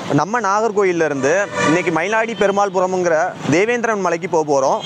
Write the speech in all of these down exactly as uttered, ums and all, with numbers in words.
நம்ம நாகர்கோயில்ல இருந்து இன்னைக்கு மயிலாடி பெருமாள்புரம்ங்கிற தேவேந்திரன் மலைக்கு போக போகிறோம்.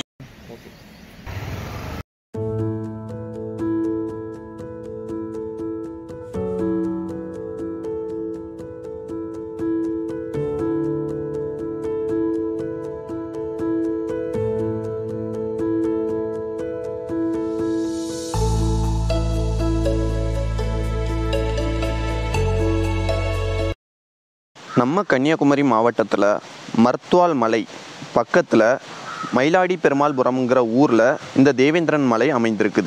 நம்ம கன்னியாகுமரி மாவட்டத்தில் மருத்துவால் மலை பக்கத்தில் மயிலாடி பெருமாள்புரம்ங்கிற ஊரில் இந்த தேவேந்திரன் மலை அமைந்திருக்குது.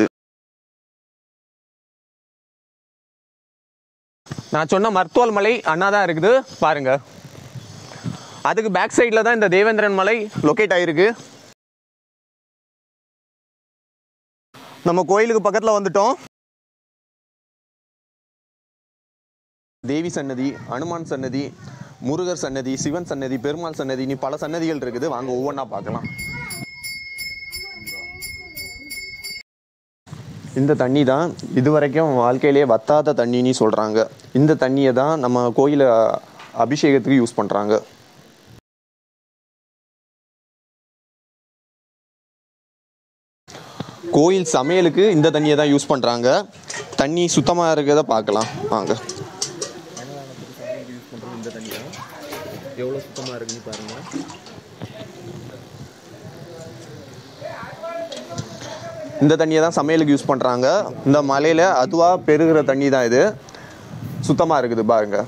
நான் சொன்ன மருத்துவால் மலை அண்ணா தான் இருக்குது பாருங்க. அதுக்கு பேக் சைடில் தான் இந்த தேவேந்திரன் மலை லொக்கேட் ஆகிருக்கு. நம்ம கோயிலுக்கு பக்கத்தில் வந்துட்டோம். தேவி சன்னதி, அனுமான் சன்னதி, முருகர் சன்னதி, சிவன் சன்னதி, பெருமாள் சன்னதி, நீ பல சன்னதிகள் இருக்குது. வாங்க ஒவ்வொன்றா பார்க்கலாம். இந்த தண்ணி தான் இதுவரைக்கும் வாழ்க்கையிலேயே வத்தாத தண்ணின்னு சொல்கிறாங்க. இந்த தண்ணியை தான் நம்ம கோயில அபிஷேகத்துக்கு யூஸ் பண்ணுறாங்க. கோயில் சமையலுக்கு இந்த தண்ணியை தான் யூஸ் பண்ணுறாங்க. தண்ணி சுத்தமாக இருக்கிறத பார்க்கலாம் வாங்க. இந்த தண்ணி தான் எவ்வளோ சுத்தமாக இருக்குன்னு பாருங்கள். இந்த தண்ணியை தான் சமையலுக்கு யூஸ் பண்ணுறாங்க. இந்த மலையில் அதுவாக பெருகிற தண்ணி தான் இது. சுத்தமாக இருக்குது பாருங்க.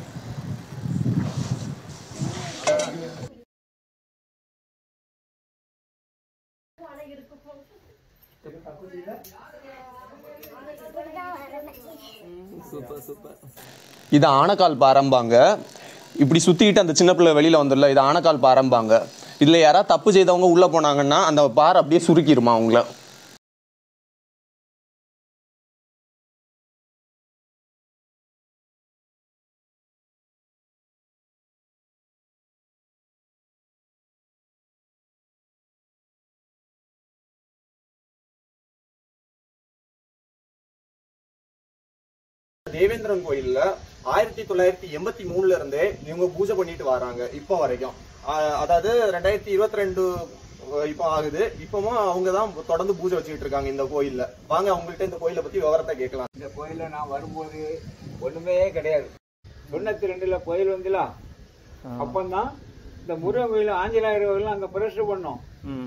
இது ஆனக்கால் பாரம்பாங்க. இப்படி சுற்றிக்கிட்டு அந்த சின்ன பிள்ளை வெளியில் வந்துடல, இது ஆனக்கால் பாரம்பாங்க. இதில் யாராவது தப்பு செய்தவங்க உள்ளே போனாங்கன்னா அந்த பாறை அப்படியே சுருக்கிடுமா அவங்கள. தேவேந்திரன் கோயில்ல ஆயிரத்தி தொள்ளாயிரத்தி எண்பத்தி மூணுல இருந்தே இவங்க பூஜை பண்ணிட்டு வராங்க இப்போ வரைக்கும். அதாவது ரெண்டாயிரத்தி இருபத்தி ரெண்டு இப்போ ஆகுது. இப்பவும் அவங்க தான் தொடர்ந்து பூஜை வச்சுக்கிட்டு இருக்காங்க இந்த கோயில்ல. வாங்க அவங்கள்ட்ட இந்த கோயிலை பத்தி விவரத்தை கேட்கலாம். இந்த கோயில நான் வரும்போது ஒண்ணுமே கிடையாது. தொண்ணூத்தி ரெண்டுல கோயில் வந்துலாம். அப்பந்தான் இந்த முருகன் கோயில் ஆஞ்சநேயர் கோயில் அங்க பிரதிஷ்டை பண்ணோம்.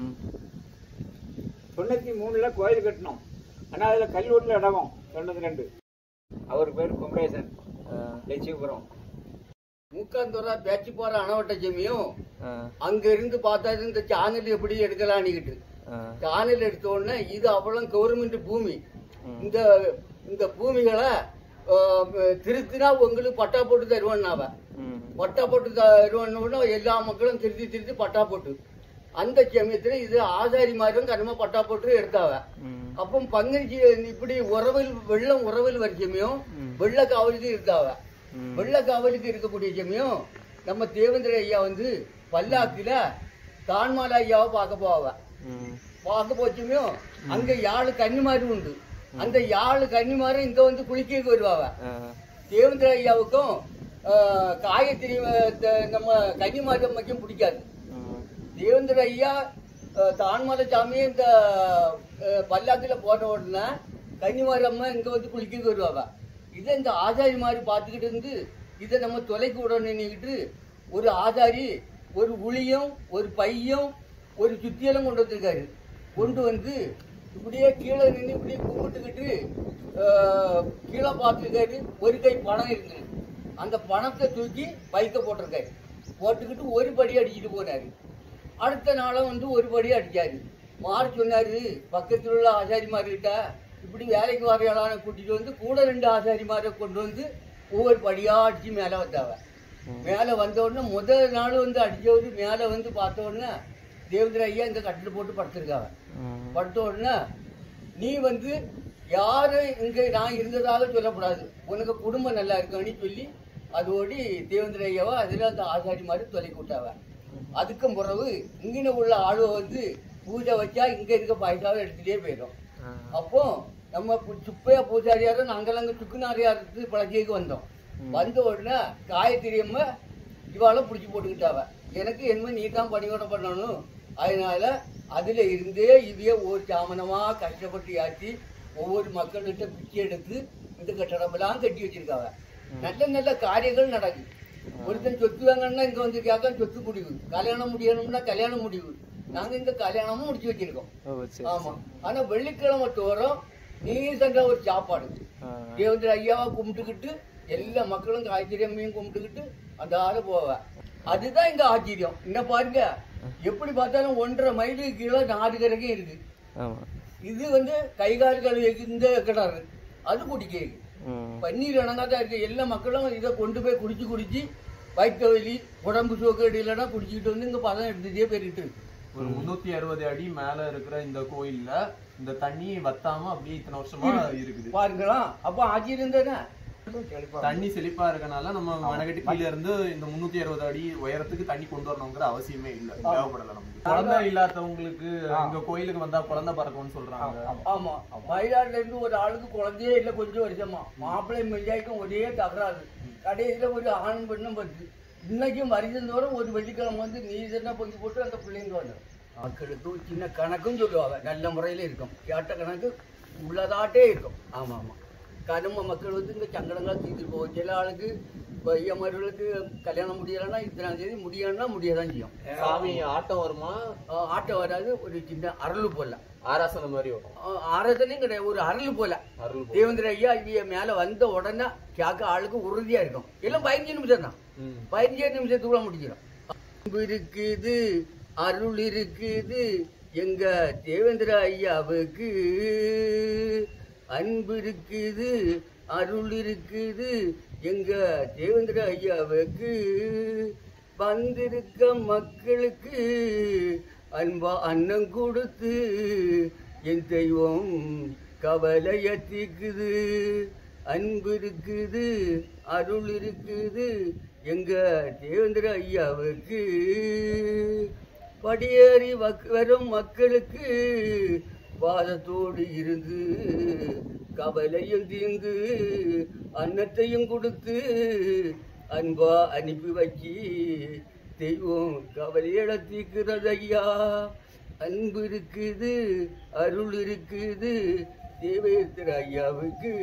தொண்ணூத்தி மூணுல கோயில் கட்டணும். ஆனா அதுல கல்வெட்டுல இடமும் தொண்ணூத்தி ரெண்டு. அவர் பேர் குமரேசன், லட்சுமிபுரம். மூக்காந்தோரா பேச்சு போற அணவட்ட ஜமியும் அங்க இருந்து பார்த்தா இந்த சானல் எப்படி எடுக்கலான்னுக்கிட்டு சானல் எடுத்த உடனே இது அவ்வளவு கவர்மெண்ட் பூமி. இந்த இந்த பூமிகளை திருத்தினா உங்களுக்கு பட்டா போட்டு தருவான்னாவ. பட்டா போட்டு தருவான்னு எல்லா மக்களும் திருத்தி திருத்தி பட்டா போட்டு அந்த சமயத்துல இது ஆசாரி மாதிரி கனமா பட்டா போட்டு எடுத்தாவ. அப்போ பங்கஞ்சி இப்படி உறவில் வெள்ளம் உறவில் வர சமயம் வெள்ள காவலுக்கு இருந்தாவ. வெள்ள காவலுக்கு இருக்கக்கூடிய சமயம் நம்ம தேவேந்திர ஐயா வந்து பல்லாக்குல தான்மாலா ஐயாவை பார்க்க போவ. பார்க்க போச்சமயம் அங்க யாழு கன்னிமாரி உண்டு. அந்த யாழு கன்னிமாரி இங்க வந்து குளிக்க வருவாவ. தேவேந்திர ஐயாவுக்கும் காயத்ரி நம்ம கன்னிமாரி அம்மைக்கும் பிடிக்காது. தேவேந்திர ஐயா தான்மலை சாமியை இந்த பல்லாக்குல போட்ட உடனே கன்னிமாரி அம்மா இங்க வந்து குளிக்க வருவாங்க. இதை இந்த ஆசாரி மாதிரி பார்த்துக்கிட்டு இருந்து இதை நம்ம தொலைக்கு விடணுன்னுக்கிட்டு ஒரு ஆசாரி ஒரு உளியும் ஒரு பையும் ஒரு சுத்தியலும் கொண்டு வந்திருக்காரு. கொண்டு வந்து இப்படியே கீழே நின்று இப்படியே கும்பிட்டுக்கிட்டு கீழே பார்த்துருக்காரு. ஒரு கை பணம் இருக்குது. அந்த பணத்தை தூக்கி பைக்க போட்டிருக்காரு. போட்டுக்கிட்டு ஒரு படி அடிச்சுட்டு போனாரு. அடுத்த நாளும் வந்து ஒரு படி அடிக்காரு. மாறி சொன்னாரு பக்கத்தில் உள்ள ஆசாரிமார்கிட்ட இப்படி வேலைக்கு வரையாளான கூட்டிட்டு வந்து கூட ரெண்டு ஆசாரிமாரை கொண்டு வந்து ஒவ்வொரு படியா அடிச்சு மேலே வந்தாவ. மேலே வந்த உடனே முதல் நாள் வந்து அடிச்சவரு மேலே வந்து பார்த்த உடனே தேவேந்திர ஐயா இந்த கட்டில் போட்டு படுத்திருக்காவ. படுத்த உடனே நீ வந்து யாரு இங்க நான் இருந்ததாக சொல்லக்கூடாது, உனக்கு குடும்பம் நல்லா இருக்கான்னு சொல்லி அதோடி தேவேந்திர ஐயாவை அதுல அந்த ஆசாரிமாரு தொலைக்கி விட்டாவ. அதுக்கும் பிறகு இங்கின உள்ள ஆளுவ வந்து பூஜை வச்சா இங்க இருக்க பைசாவை எடுத்துட்டே போயிடும். அப்போ நம்ம சுப்பையா பூஜாரியாரும் நாங்கெல்லாம் அங்க சுக்குநாரியாருக்கு பழகிக்கு வந்தோம். வந்த உடனே காயத்ரி அம்மா இவாளை பிடிச்சி போட்டுக்கிட்டாவ. எனக்கு என்ன நீ தான் பணியோட பண்ணணும். அதனால அதுல இருந்தே இதையே ஒரு சாமனமா கஷ்டப்பட்டு ஆச்சு ஒவ்வொரு மக்கள்கிட்ட பிச்சை எடுத்து இந்த கட்டடமெல்லாம் கட்டி வச்சிருக்காங்க. நல்ல நல்ல காரியங்கள் நடக்குது. ஒருத்தன் சொத்து வாங்கன்னா இங்க வந்து கேட்க சொத்து முடிவு, கல்யாணம் முடியணும்னா கல்யாணம் முடிவு. நாங்க இங்க கல்யாணமும் முடிச்சு வச்சிருக்கோம். ஆமா. ஆனா வெள்ளிக்கிழமை தோறும் நீ சண்டை ஒரு சாப்பாடு தேவேந்திர ஐயாவை கும்பிட்டுக்கிட்டு எல்லா மக்களும் ஆச்சரியமையும் கும்பிட்டுக்கிட்டு அந்த ஆளு போவ. அதுதான் இங்க ஆச்சரியம். என்ன பாருங்க, எப்படி பார்த்தாலும் ஒன்றரை மைலுக்கு கீழே நாடு கரைக்கும் இருக்கு. இது வந்து கைகால்கள் இந்த கிடாரு அது குடிக்க பன்னீர் இணங்காதான் இருக்கு. எல்லா மக்களும் இதை கொண்டு போய் குடிச்சு குடிச்சு வயிற்று வலி உடம்பு சோக்கடி இல்லைன்னா குடிச்சுக்கிட்டு வந்து இங்க பதம் எடுத்துட்டே போயிட்டு இருக்கு. ஒரு முன்னூத்தி அறுபது அடி மேல இருக்கிற இந்த கோயில்ல இந்த தண்ணி வத்தாம அப்படியே இத்தனை வருஷமா இருக்குது பாருங்களா. அப்ப ஆச்சரியம் தானே. தண்ணி செழிப்பா இருக்கனால நம்ம மனகட்டி கீழ இருந்து இந்த முன்னூத்தி அறுபது அடி உயரத்துக்கு தண்ணி கொண்டு வரணுங்கிற அவசியமே இல்லை, தேவைப்படல. நமக்கு குழந்தை இல்லாதவங்களுக்கு இந்த கோயிலுக்கு வந்தா குழந்தை பறக்கும்னு சொல்றாங்க. ஆமா, மயிலாடுல இருந்து ஒரு ஆளுக்கு குழந்தையே இல்லை கொஞ்சம் வருஷமா. மாப்பிள்ளை மெய்யாய்க்கும் ஒரே தகராறு. கடைசியில ஒரு ஆண் பெண்ணும் பத்து. இன்னைக்கும் வருஷந்தோறும் ஒரு வெள்ளிக்கிழமை வந்து நீர் என்ன பொங்கி போட்டு அந்த பிள்ளைங்க வந்துடும். மக்களுக்கு ஒரு சின்ன கணக்கும் சொல்லுவாங்க, நல்ல முறையில இருக்கும். கேட்ட கணக்கு உள்ளதாட்டே இருக்கும். ஆமா ஆமா. கரும மக்கள் வந்து இந்த சங்கடங்களை தீர்த்து போவோம். சில ஆளுக்கு பையன்மார்களுக்கு கல்யாணம் முடியலைன்னா இத்தனாம் தேதி முடியலன்னா முடியதான் செய்யும். சாமி ஆட்டம் வருமா? ஆட்டம் வராது. ஒரு சின்ன அரள் போல ஆராசனம் மாதிரி வரும். ஆராசனையும் கிடையாது, ஒரு அரள் போல. தேவேந்திர ஐயா இவ மேல வந்த உடனே கேட்க ஆளுக்கு உறுதியா இருக்கும். எல்லாம் பதினஞ்சு நிமிஷம் தான், பதினஞ்சு நிமிஷத்துக்குள்ள முடிக்கிறோம். அன்பு இருக்குது, அருள் இருக்குது எங்க தேவேந்திர ஐயாவுக்கு. அன்பு இருக்குது, அருள் இருக்குது எங்க தேவேந்திர ஐயாவுக்கு. வந்திருக்க மக்களுக்கு அன்பா அன்னம் கொடுத்து என் தெய்வம் கவலைய தீக்குது. அன்பு இருக்குது, அருள் இருக்குது எங்க தேவேந்திர ஐயாவுக்கு. படியேறி வரும் மக்களுக்கு பாதத்தோடு இருந்து கவலையும் தீர்ந்து அன்னத்தையும் கொடுத்து அன்பா அனுப்பி வச்சி தெய்வம் கவலையிட தீர்க்கிறது ஐயா. அன்பு இருக்குது, அருள் இருக்குது தேவேந்திர ஐயாவுக்கு.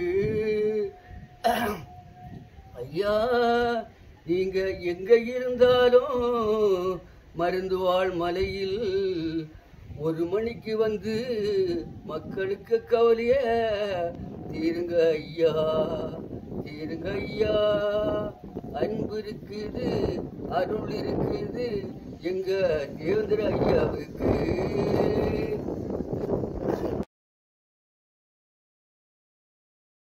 ஐயா நீங்க எங்க இருந்தாலும் மருந்து வாழ் மலையில் ஒரு மணிக்கு வந்து மக்களுக்கு கவலைய தீருங்க ஐயா, தீருங்க ஐயா. அன்பு இருக்குது, அருள் இருக்குது எங்க தேவேந்திர ஐயாவுக்கு.